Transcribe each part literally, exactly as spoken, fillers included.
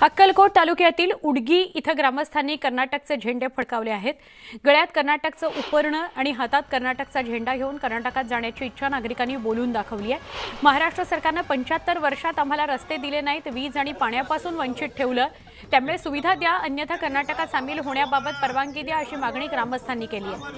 अक्कलकोट तालुक्यातील उडगी इथं ग्रामस्थांनी कर्नाटकचे झेंडे फडकावले आहेत। गळ्यात कर्नाटकचं उपरणं आणि हातात कर्नाटकचा झेंडा घेऊन कर्नाटकात जाण्याची इच्छा नागरिकांनी बोलून दाखवली आहे। महाराष्ट्र सरकारने पंच्याहत्तर वर्षात आम्हाला रस्ते दिले नाहीत, वीज आणि पाण्यापासून वंचित ठेवलं, त्यामुळे सुविधा द्या, अन्यथा कर्नाटकात सामील होण्याबाबत परवानगी द्या अशी मागणी ग्रामस्थांनी केली आहे।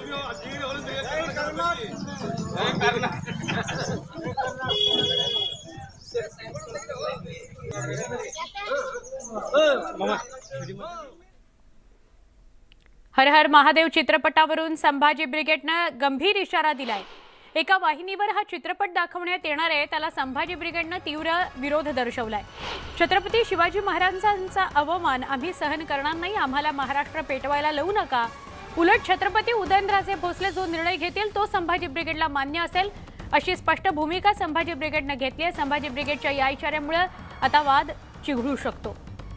हर हर महादेव चित्रपटावरून संभाजी ब्रिगेडनं गंभीर इशारा दिलाय। एका वाहिनीवर हा चित्रपट दाखवण्यात येणार आहे, त्याला संभाजी ब्रिगेडनं तीव्र विरोध दर्शवलाय। छत्रपती शिवाजी महाराजांचा अवमान आम्ही सहन करणार नाही, आम्हाला महाराष्ट्र पेटवायला लावू नका। उलट छत्रपती उदयनराजे भोसले जो निर्णय घेतील तो संभाजी ब्रिगेडला मान्य असेल अशी स्पष्ट भूमिका संभाजी ब्रिगेडनं घेतली आहे। संभाजी ब्रिगेडच्या या इशाऱ्यामुळे आता वाद चिघळू शकतो।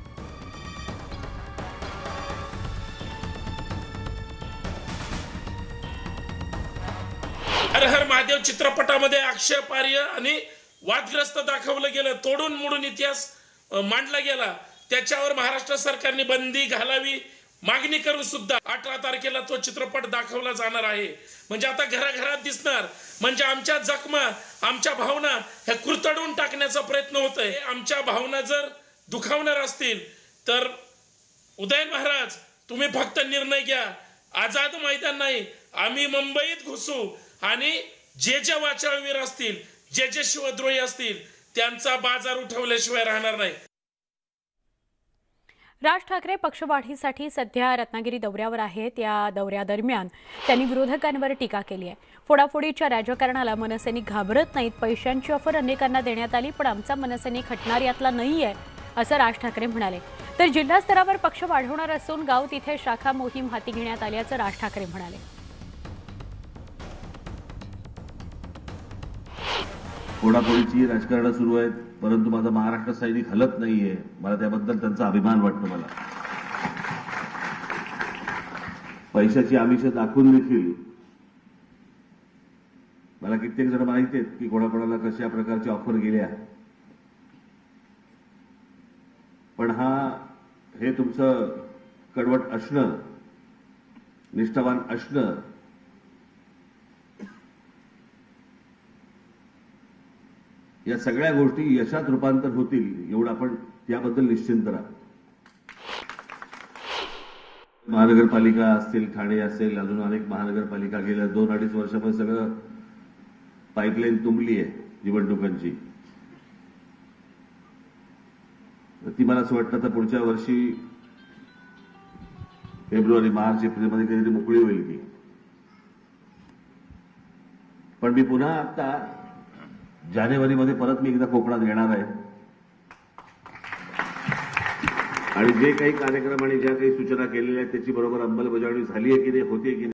हर हर महादेव चित्रपटामध्ये आक्षेपार्ह आणि वादग्रस्त दाखवलं गेलं, तोडून मोडून इतिहास मांडला गेला, त्याच्यावर महाराष्ट्र सरकारने बंदी घालावी मागणी करून सुद्धा अठरा तारखेला तो चित्रपट दाखवला जाणार आहे। म्हणजे आता घराघरात दिसणार, म्हणजे आमच्या जखमा आमच्या भावना हे कुरतडून टाकण्याचा प्रयत्न होतोय। आमच्या भावना जर दुखावणार असतील तर उदयन महाराज तुम्ही फक्त निर्णय घ्या, आझाद मैदान नाही, आम्ही मुंबईत घुसू आणि जे जे वाचाळवीर असतील, जे जे शिवद्रोही असतील त्यांचा बाजार उठवल्याशिवाय राहणार नाही। राज ठाकरे पक्षवाढीसाठी सध्या रत्नागिरी दौऱ्यावर आहेत। या दौऱ्यादरम्यान त्यांनी विरोधकांवर टीका केली आहे। फोडाफोडीच्या राजकारणाला मनसेनी घाबरत नाहीत, पैशांची ऑफर अनेकांना देण्यात आली पण आमचा मनसेनी खटणार यातला नाहीये असं राज ठाकरे म्हणाले। तर जिल्हा स्तरावर पक्ष वाढवणार असून गाव तिथे शाखा मोहीम हाती घेण्यात आल्याचं राज ठाकरे म्हणाले। फोडाफोडीची राजकारण सुरू आहेत, परंतु माझा महाराष्ट्र सैनिक हलत नाहीये, मला त्याबद्दल त्यांचा अभिमान वाटतो। मला पैशाची आमिष दाखवून देखील मला कित्येक जण माहिती आहेत की कोणाकोणाला कशा प्रकारची ऑफर गेल्या, पण हा हे तुमचं कडवट असणं, निष्ठावान असणं, या सगळ्या गोष्टी यशात रूपांतर होतील एवढं आपण याबद्दल निश्चिंत राहा। महानगरपालिका असतील, ठाणे असेल, अजून अनेक महानगरपालिका गेल्या दोन अडीच वर्षामध्ये सगळं पाईपलाईन तुंबली आहे निवडणुकांची। ती मला असं वाटतं तर पुढच्या वर्षी फेब्रुवारी मार्च एप्रिलमध्ये कधीतरी मोकळी होईल की। पण मी पुन्हा आता जानेवारीमध्ये परत मी एकदा कोकणात येणार आहे आणि जे काही कार्यक्रम आणि ज्या काही सूचना केलेल्या आहेत त्याची बरोबर अंमलबजावणी झाली आहे की नाही, होती की नाही